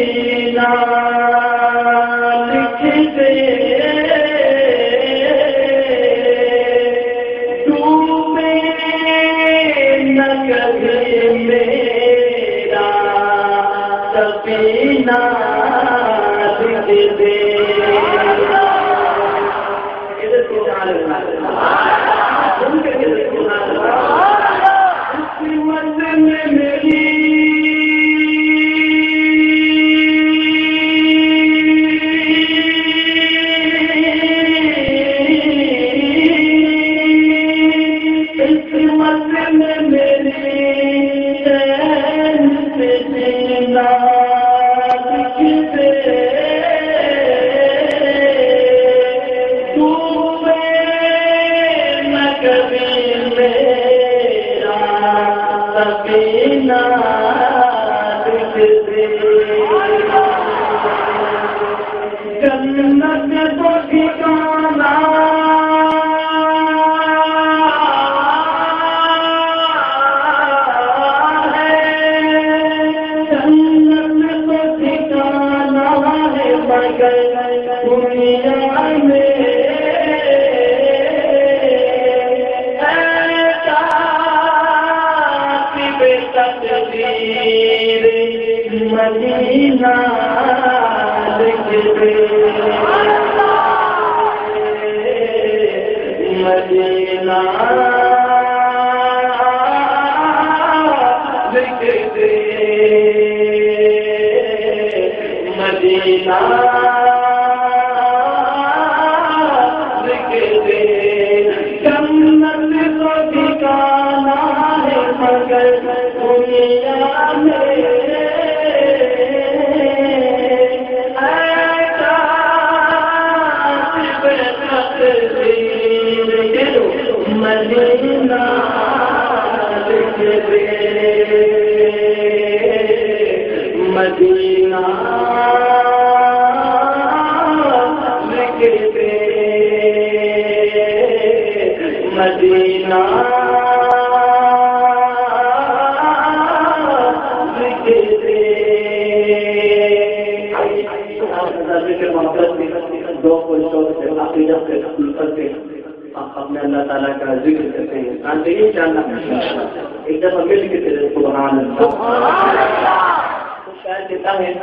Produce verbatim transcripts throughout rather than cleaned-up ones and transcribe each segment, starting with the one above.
اپنے اللہ تعالیٰ کا ذکر کرتے ہیں انسان سے یہ جاننا ایک دفعہ مل کے تیرے سبحان اللہ شاید کہتا ہے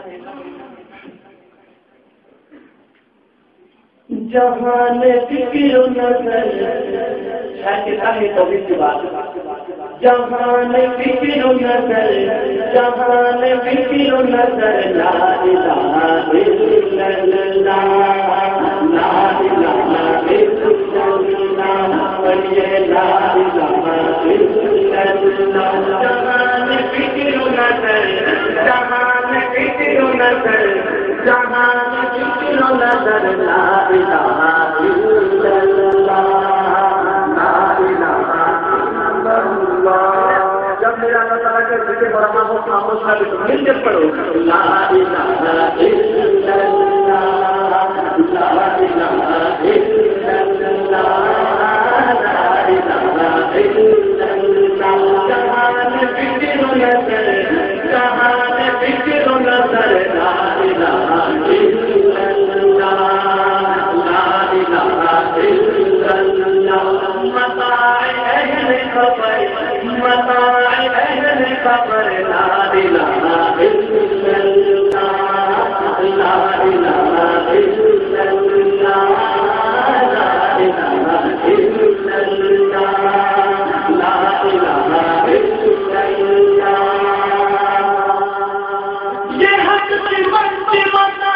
جہان فکر و نظر شاید کہتا ہے تو کی بات جہان فکر و نظر جہان فکر و نظر لا الہ الا اللہ لا الہ الا اللہ ولی لا الہ الا اللہ جہان فکر و نظر جہان فکر و نظر جہان فکر و نظر لا الہ الا اللہ لا الہ الا اللہ جب میرا اللہ تعالیٰ کا ذکر برما ہو خاموش ہے تو مل کے پڑھو لا الہ الا اللہ لا الہ الا اللہ لا الہ الا اللہ جہان فکر و نظر جہان فکر و نظر لا الہ الا اللہ لا الہ الا اللہ متاع اہل خبر متاع اہل خبر لا الہ الا اللہ لا الہ الا اللہ لا الہ الا اللہ لا الہ الا اللہ یہ حق کی بندی بنا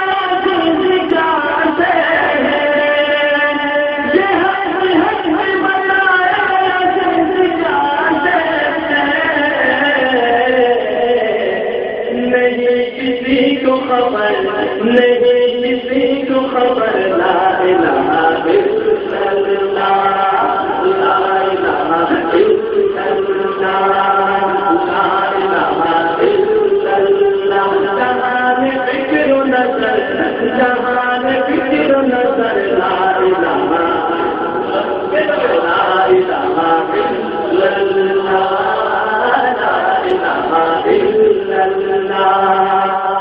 خبر نہیں کسی کو خبر لا الہ الا اللہ لا الہ الا اللہ لا الہ الا اللہ جہان فکر و نظر جہان فکر و نظر لا الہ لا الہ الا اللہ لا الہ الا اللہ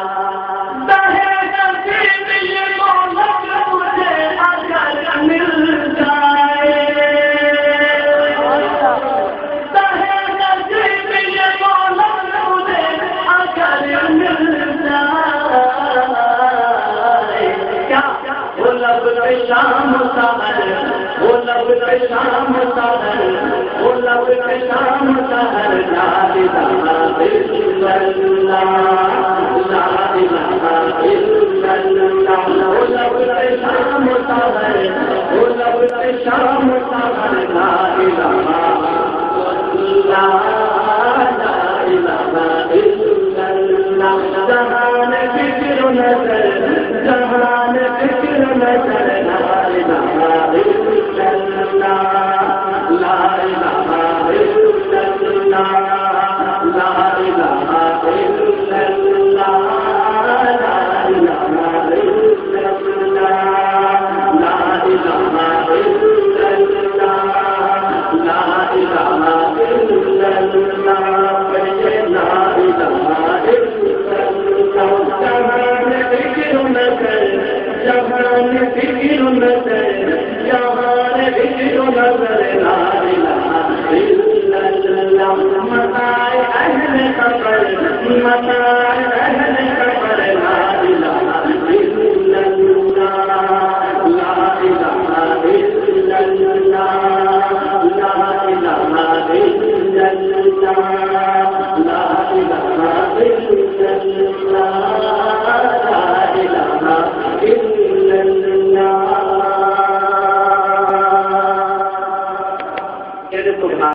پہ شام سحر وہ لب پہ شام سحر وہ لب پہ شام سحر لا الہ الا اللہ لا الہ الا اللہ وہ لب پہ شام سحر وہ لب پہ شام سحر لا الہ الا اللہ لا الہ الا اللہ جہان فکر نظر جہان فکر نظر لا الہ الا اللہ لا الہ الا اللہ لا الہ الا اللہ لا الہ الا اللہ لا الہ الا اللہ لا الہ الا اللہ پڑھیے لا الہ الا اللہ جہان فکر نظر جہان فکر نظر جہان فکر نظر لا الہ الا اللہ متاع اہل قبر متاع اہل قبر لا الہ الا اللہ لا الہ الا اللہ لا الہ الا اللہ لا الہ الا اللہ